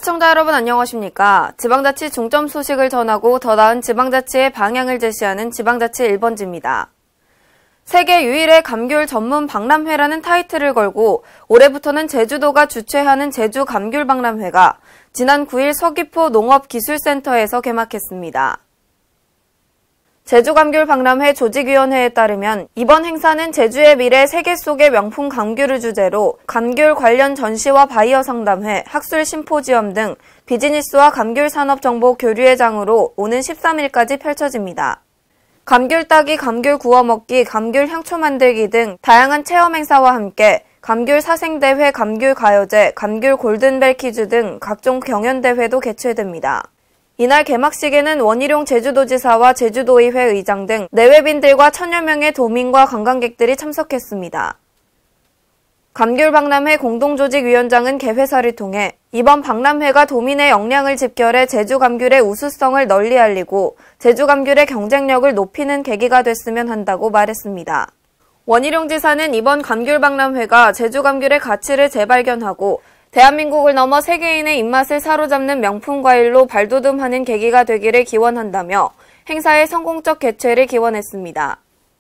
시청자 여러분 안녕하십니까? 지방자치 중점 소식을 전하고 더 나은 지방자치의 방향을 제시하는 지방자치 1번지입니다. 세계 유일의 감귤 전문 박람회라는 타이틀을 걸고 올해부터는 제주도가 주최하는 제주 감귤 박람회가 지난 9일 서귀포 농업기술센터에서 개막했습니다. 제주감귤 박람회 조직위원회에 따르면 이번 행사는 제주의 미래 세계 속의 명품 감귤을 주제로 감귤 관련 전시와 바이어 상담회, 학술 심포지엄 등 비즈니스와 감귤 산업 정보 교류의 장으로 오는 13일까지 펼쳐집니다. 감귤 따기, 감귤 구워 먹기, 감귤 향초 만들기 등 다양한 체험 행사와 함께 감귤 사생대회, 감귤 가요제, 감귤 골든벨 퀴즈 등 각종 경연대회도 개최됩니다. 이날 개막식에는 원희룡 제주도지사와 제주도의회 의장 등 내외빈들과 1000여 명의 도민과 관광객들이 참석했습니다. 감귤박람회 공동조직위원장은 개회사를 통해 이번 박람회가 도민의 역량을 집결해 제주감귤의 우수성을 널리 알리고 제주감귤의 경쟁력을 높이는 계기가 됐으면 한다고 말했습니다. 원희룡 지사는 이번 감귤박람회가 제주감귤의 가치를 재발견하고 대한민국을 넘어 세계인의 입맛을 사로잡는 명품 과일로 발돋움하는 계기가 되기를 기원한다며 행사의 성공적 개최를 기원했습니다.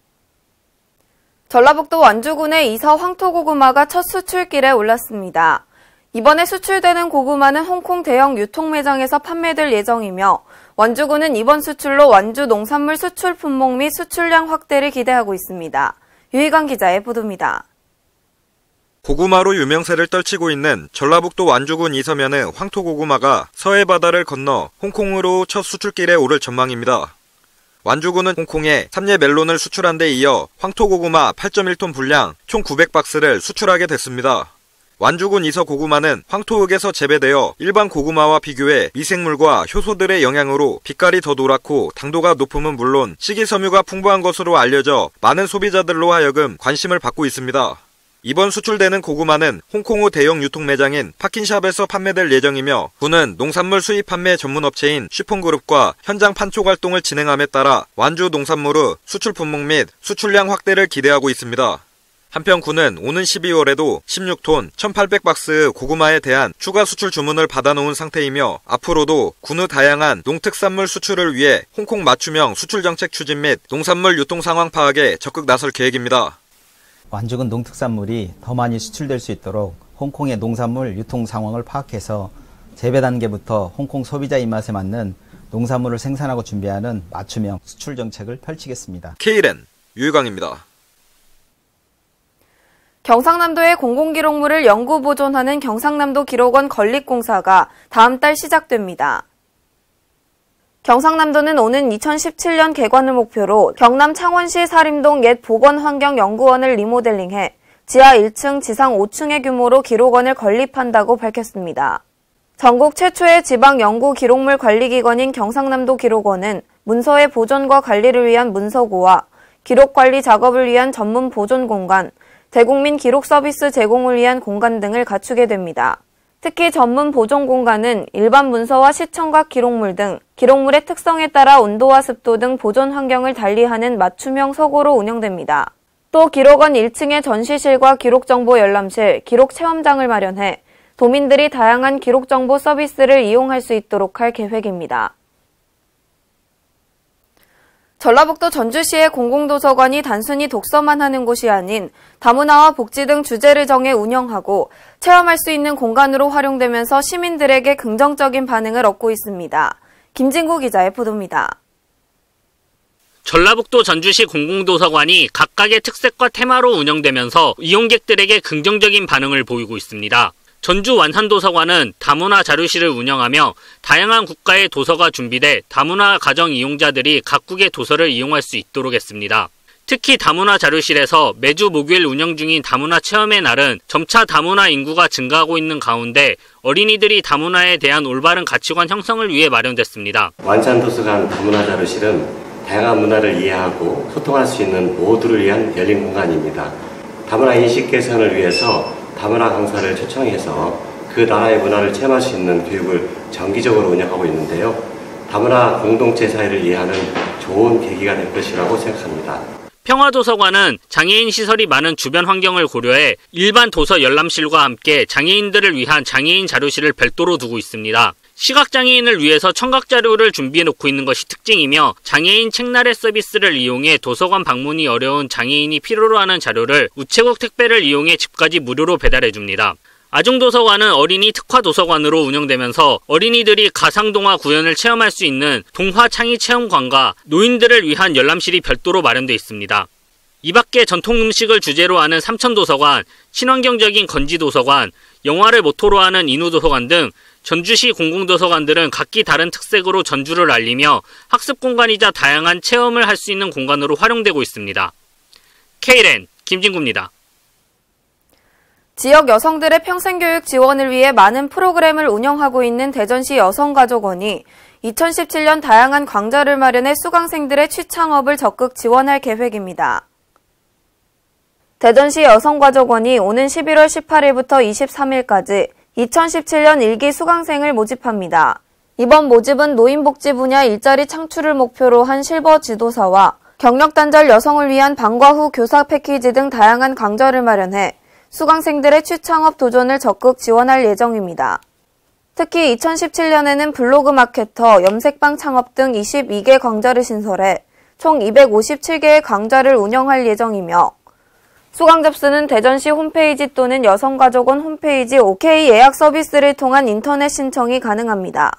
전라북도 완주군의 이서 황토고구마가 첫 수출길에 올랐습니다. 이번에 수출되는 고구마는 홍콩 대형 유통 매장에서 판매될 예정이며 완주군은 이번 수출로 완주 농산물 수출 품목 및 수출량 확대를 기대하고 있습니다. 유희강 기자의 보도입니다. 고구마로 유명세를 떨치고 있는 전라북도 완주군 이서면의 황토고구마가 서해 바다를 건너 홍콩으로 첫 수출길에 오를 전망입니다. 완주군은 홍콩에 삼례 멜론을 수출한 데 이어 황토고구마 8.1톤 분량 총 900박스를 수출하게 됐습니다. 완주군 이서 고구마는 황토흙에서 재배되어 일반 고구마와 비교해 미생물과 효소들의 영향으로 빛깔이 더 노랗고 당도가 높음은 물론 식이섬유가 풍부한 것으로 알려져 많은 소비자들로 하여금 관심을 받고 있습니다. 이번 수출되는 고구마는 홍콩 대형 유통 매장인 파킨샵에서 판매될 예정이며 군은 농산물 수입 판매 전문업체인 쉬폰그룹과 현장 판촉 활동을 진행함에 따라 완주 농산물의 수출 품목 및 수출량 확대를 기대하고 있습니다. 한편 군은 오는 12월에도 16톤 1800박스의 고구마에 대한 추가 수출 주문을 받아놓은 상태이며 앞으로도 군의 다양한 농특산물 수출을 위해 홍콩 맞춤형 수출 정책 추진 및 농산물 유통 상황 파악에 적극 나설 계획입니다. 완주군 농특산물이 더 많이 수출될 수 있도록 홍콩의 농산물 유통 상황을 파악해서 재배 단계부터 홍콩 소비자 입맛에 맞는 농산물을 생산하고 준비하는 맞춤형 수출 정책을 펼치겠습니다. KLN 유희광입니다. 경상남도의 공공기록물을 영구 보존하는 경상남도 기록원 건립공사가 다음 달 시작됩니다. 경상남도는 오는 2017년 개관을 목표로 경남 창원시 사림동 옛 보건환경연구원을 리모델링해 지하 1층, 지상 5층의 규모로 기록원을 건립한다고 밝혔습니다. 전국 최초의 지방연구기록물 관리기관인 경상남도 기록원은 문서의 보존과 관리를 위한 문서고와 기록관리 작업을 위한 전문 보존 공간, 대국민 기록 서비스 제공을 위한 공간 등을 갖추게 됩니다. 특히 전문 보존 공간은 일반 문서와 시청각 기록물 등 기록물의 특성에 따라 온도와 습도 등 보존 환경을 달리하는 맞춤형 서고로 운영됩니다. 또 기록원 1층에 전시실과 기록정보 열람실, 기록체험장을 마련해 도민들이 다양한 기록정보 서비스를 이용할 수 있도록 할 계획입니다. 전라북도 전주시의 공공도서관이 단순히 독서만 하는 곳이 아닌 다문화와 복지 등 주제를 정해 운영하고 체험할 수 있는 공간으로 활용되면서 시민들에게 긍정적인 반응을 얻고 있습니다. 김진구 기자의 보도입니다. 전라북도 전주시 공공도서관이 각각의 특색과 테마로 운영되면서 이용객들에게 긍정적인 반응을 보이고 있습니다. 전주 완산도서관은 다문화 자료실을 운영하며 다양한 국가의 도서가 준비돼 다문화 가정 이용자들이 각국의 도서를 이용할 수 있도록 했습니다. 특히 다문화 자료실에서 매주 목요일 운영 중인 다문화 체험의 날은 점차 다문화 인구가 증가하고 있는 가운데 어린이들이 다문화에 대한 올바른 가치관 형성을 위해 마련됐습니다. 완산도서관 다문화 자료실은 다양한 문화를 이해하고 소통할 수 있는 모두를 위한 열린 공간입니다. 다문화 인식 개선을 위해서 다문화 강사를 초청해서 그 나라의 문화를 체험할 수 있는 교육을 정기적으로 운영하고 있는데요. 다문화 공동체 사회를 이해하는 좋은 계기가 될 것이라고 생각합니다. 평화도서관은 장애인 시설이 많은 주변 환경을 고려해 일반 도서 열람실과 함께 장애인들을 위한 장애인 자료실을 별도로 두고 있습니다. 시각장애인을 위해서 청각자료를 준비해놓고 있는 것이 특징이며 장애인 책나래 서비스를 이용해 도서관 방문이 어려운 장애인이 필요로 하는 자료를 우체국 택배를 이용해 집까지 무료로 배달해줍니다. 아중도서관은 어린이 특화도서관으로 운영되면서 어린이들이 가상동화 구현을 체험할 수 있는 동화창의체험관과 노인들을 위한 열람실이 별도로 마련되어 있습니다. 이 밖에 전통 음식을 주제로 하는 삼천도서관, 친환경적인 건지도서관, 영화를 모토로 하는 인후도서관 등 전주시 공공도서관들은 각기 다른 특색으로 전주를 알리며 학습공간이자 다양한 체험을 할 수 있는 공간으로 활용되고 있습니다. K랜 김진구입니다. 지역 여성들의 평생교육 지원을 위해 많은 프로그램을 운영하고 있는 대전시 여성가족원이 2017년 다양한 강좌를 마련해 수강생들의 취창업을 적극 지원할 계획입니다. 대전시 여성가족원이 오는 11월 18일부터 23일까지 2017년 1기 수강생을 모집합니다. 이번 모집은 노인복지 분야 일자리 창출을 목표로 한 실버 지도사와 경력 단절 여성을 위한 방과 후 교사 패키지 등 다양한 강좌를 마련해 수강생들의 취창업 도전을 적극 지원할 예정입니다. 특히 2017년에는 블로그 마케터, 염색방 창업 등 22개 강좌를 신설해 총 257개의 강좌를 운영할 예정이며 수강 접수는 대전시 홈페이지 또는 여성가족원 홈페이지 OK 예약 서비스를 통한 인터넷 신청이 가능합니다.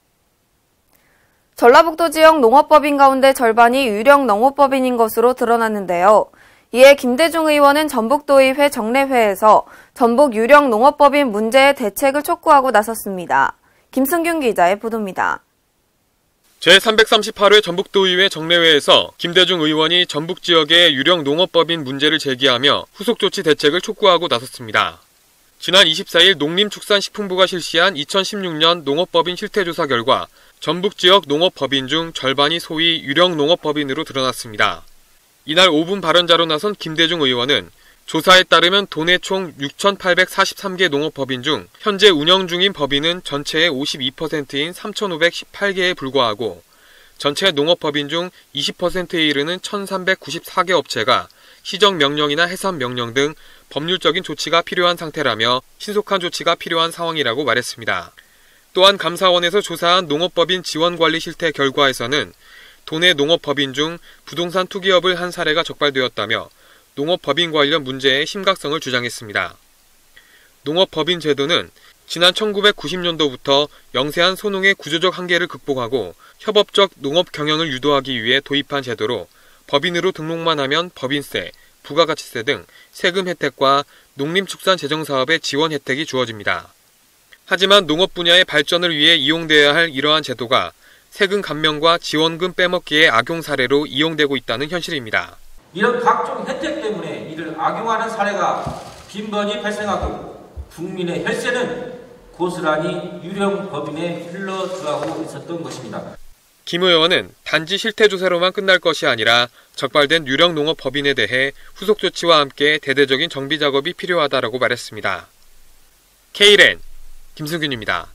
전라북도 지역 농업법인 가운데 절반이 유령 농업법인인 것으로 드러났는데요. 이에 김대중 의원은 전북도의회 정례회에서 전북 유령 농업법인 문제의 대책을 촉구하고 나섰습니다. 김승균 기자의 보도입니다. 제338회 전북도의회 정례회에서 김대중 의원이 전북 지역의 유령 농업법인 문제를 제기하며 후속 조치 대책을 촉구하고 나섰습니다. 지난 24일 농림축산식품부가 실시한 2016년 농업법인 실태조사 결과 전북 지역 농업법인 중 절반이 소위 유령 농업법인으로 드러났습니다. 이날 5분 발언자로 나선 김대중 의원은 조사에 따르면 도내 총 6,843개 농업법인 중 현재 운영 중인 법인은 전체의 52%인 3,518개에 불과하고 전체 농업법인 중 20%에 이르는 1,394개 업체가 시정명령이나 해산명령 등 법률적인 조치가 필요한 상태라며 신속한 조치가 필요한 상황이라고 말했습니다. 또한 감사원에서 조사한 농업법인 지원관리 실태 결과에서는 도내 농업법인 중 부동산 투기업을 한 사례가 적발되었다며 농업법인 관련 문제의 심각성을 주장했습니다. 농업법인 제도는 지난 1990년도부터 영세한 소농의 구조적 한계를 극복하고 협업적 농업 경영을 유도하기 위해 도입한 제도로 법인으로 등록만 하면 법인세, 부가가치세 등 세금 혜택과 농림축산재정사업의 지원 혜택이 주어집니다. 하지만 농업 분야의 발전을 위해 이용되어야 할 이러한 제도가 세금 감면과 지원금 빼먹기의 악용 사례로 이용되고 있다는 현실입니다. 이런 각종 혜택 때문에 이를 악용하는 사례가 빈번히 발생하고 국민의 혈세는 고스란히 유령 법인에 흘러들어가고 있었던 것입니다. 김 의원은 단지 실태조사로만 끝날 것이 아니라 적발된 유령 농업 법인에 대해 후속 조치와 함께 대대적인 정비 작업이 필요하다라고 말했습니다. K랜 김승균입니다.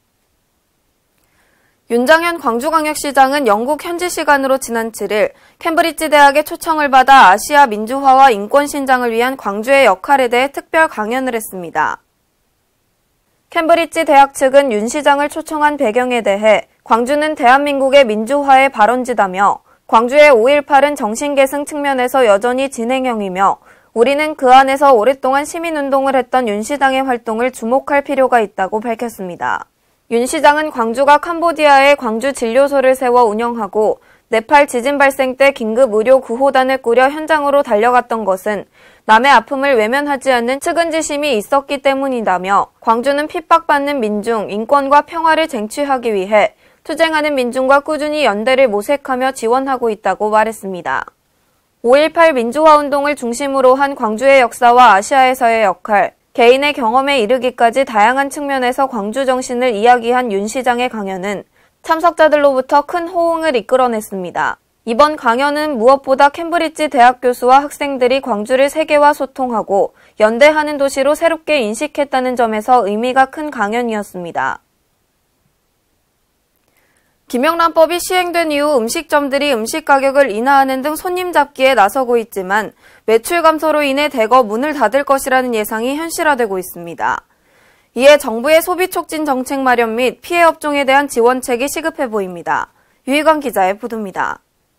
윤장현 광주광역시장은 영국 현지 시간으로 지난 7일 캠브리지 대학의 초청을 받아 아시아 민주화와 인권 신장을 위한 광주의 역할에 대해 특별 강연을 했습니다. 캠브리지 대학 측은 윤 시장을 초청한 배경에 대해 광주는 대한민국의 민주화의 발원지다며 광주의 5.18은 정신계승 측면에서 여전히 진행형이며 우리는 그 안에서 오랫동안 시민운동을 했던 윤 시장의 활동을 주목할 필요가 있다고 밝혔습니다. 윤 시장은 광주가 캄보디아에 광주 진료소를 세워 운영하고 네팔 지진 발생 때 긴급 의료 구호단을 꾸려 현장으로 달려갔던 것은 남의 아픔을 외면하지 않는 측은지심이 있었기 때문이다며 광주는 핍박받는 민중, 인권과 평화를 쟁취하기 위해 투쟁하는 민중과 꾸준히 연대를 모색하며 지원하고 있다고 말했습니다. 5.18 민주화운동을 중심으로 한 광주의 역사와 아시아에서의 역할, 개인의 경험에 이르기까지 다양한 측면에서 광주 정신을 이야기한 윤 시장의 강연은 참석자들로부터 큰 호응을 이끌어냈습니다. 이번 강연은 무엇보다 캠브리지 대학 교수와 학생들이 광주를 세계화 소통하고 연대하는 도시로 새롭게 인식했다는 점에서 의미가 큰 강연이었습니다. 김영란법이 시행된 이후 음식점들이 음식 가격을 인하하는 등 손님 잡기에 나서고 있지만 매출 감소로 인해 대거 문을 닫을 것이라는 예상이 현실화되고 있습니다. 이에 정부의 소비 촉진 정책 마련 및 피해 업종에 대한 지원책이 시급해 보입니다. 유희관 기자의 보도입니다.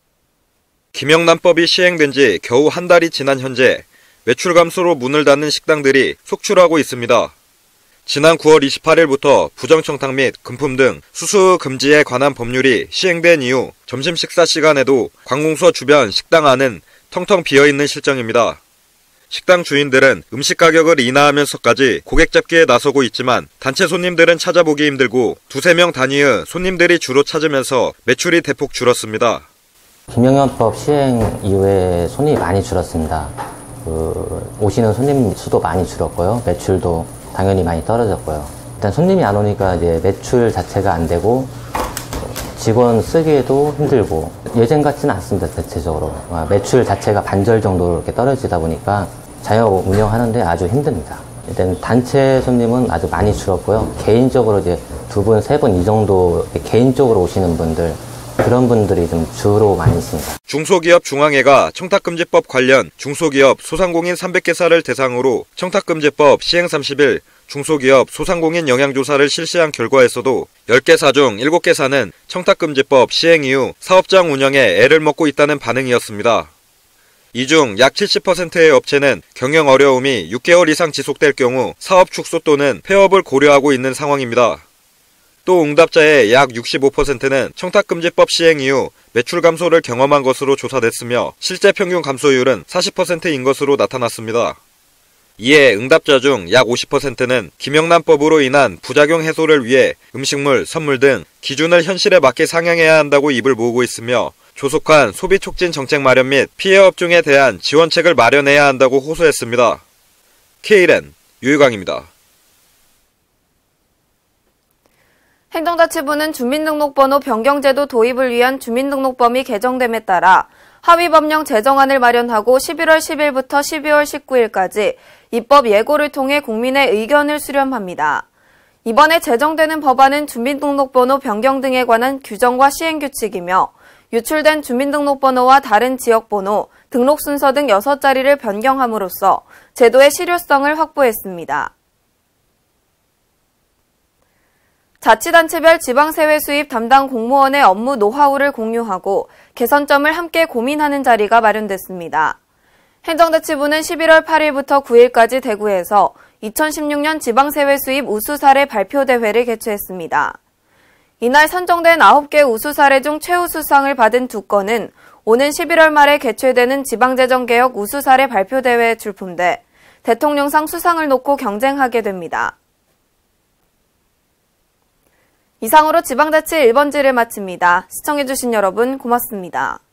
김영란법이 시행된 지 겨우 한 달이 지난 현재 매출 감소로 문을 닫는 식당들이 속출하고 있습니다. 지난 9월 28일부터 부정청탁 및 금품 등 수수 금지에 관한 법률이 시행된 이후 점심 식사 시간에도 관공서 주변 식당 안은 텅텅 비어있는 실정입니다. 식당 주인들은 음식 가격을 인하하면서까지 고객 잡기에 나서고 있지만 단체 손님들은 찾아보기 힘들고 2-3명 단위의 손님들이 주로 찾으면서 매출이 대폭 줄었습니다. 김영란법 시행 이후에 손님이 많이 줄었습니다. 오시는 손님 수도 많이 줄었고요. 매출도 당연히 많이 떨어졌고요. 일단 손님이 안 오니까 이제 매출 자체가 안 되고 직원 쓰기에도 힘들고 예전 같지는 않습니다. 대체적으로 매출 자체가 반절 정도로 이렇게 떨어지다 보니까 자영 운영하는데 아주 힘듭니다. 일단 단체 손님은 아주 많이 줄었고요. 개인적으로 이제 2분, 3분 이 정도 개인적으로 오시는 분들 그런 분들이 좀 주로 많이 있습니다. 중소기업 중앙회가 청탁금지법 관련 중소기업 소상공인 300개사를 대상으로 청탁금지법 시행 30일 중소기업 소상공인 영향조사를 실시한 결과에서도 10개사 중 7개사는 청탁금지법 시행 이후 사업장 운영에 애를 먹고 있다는 반응이었습니다. 이 중 약 70%의 업체는 경영 어려움이 6개월 이상 지속될 경우 사업 축소 또는 폐업을 고려하고 있는 상황입니다. 또 응답자의 약 65%는 청탁금지법 시행 이후 매출 감소를 경험한 것으로 조사됐으며 실제 평균 감소율은 40%인 것으로 나타났습니다. 이에 응답자 중 약 50%는 김영란법으로 인한 부작용 해소를 위해 음식물, 선물 등 기준을 현실에 맞게 상향해야 한다고 입을 모으고 있으며 조속한 소비 촉진 정책 마련 및 피해 업종에 대한 지원책을 마련해야 한다고 호소했습니다. K랜 유희광입니다. 행정자치부는 주민등록번호 변경제도 도입을 위한 주민등록법이 개정됨에 따라 하위법령 제정안을 마련하고 11월 10일부터 12월 19일까지 입법 예고를 통해 국민의 의견을 수렴합니다. 이번에 제정되는 법안은 주민등록번호 변경 등에 관한 규정과 시행규칙이며 유출된 주민등록번호와 다른 지역번호, 등록 순서 등 6자리를 변경함으로써 제도의 실효성을 확보했습니다. 자치단체별 지방세외 수입 담당 공무원의 업무 노하우를 공유하고 개선점을 함께 고민하는 자리가 마련됐습니다. 행정자치부는 11월 8일부터 9일까지 대구에서 2016년 지방세외 수입 우수 사례 발표 대회를 개최했습니다. 이날 선정된 9개 우수 사례 중 최우수상을 받은 2건은 오는 11월 말에 개최되는 지방재정개혁 우수 사례 발표 대회에 출품돼 대통령상 수상을 놓고 경쟁하게 됩니다. 이상으로 지방자치 1번지를 마칩니다. 시청해주신 여러분 고맙습니다.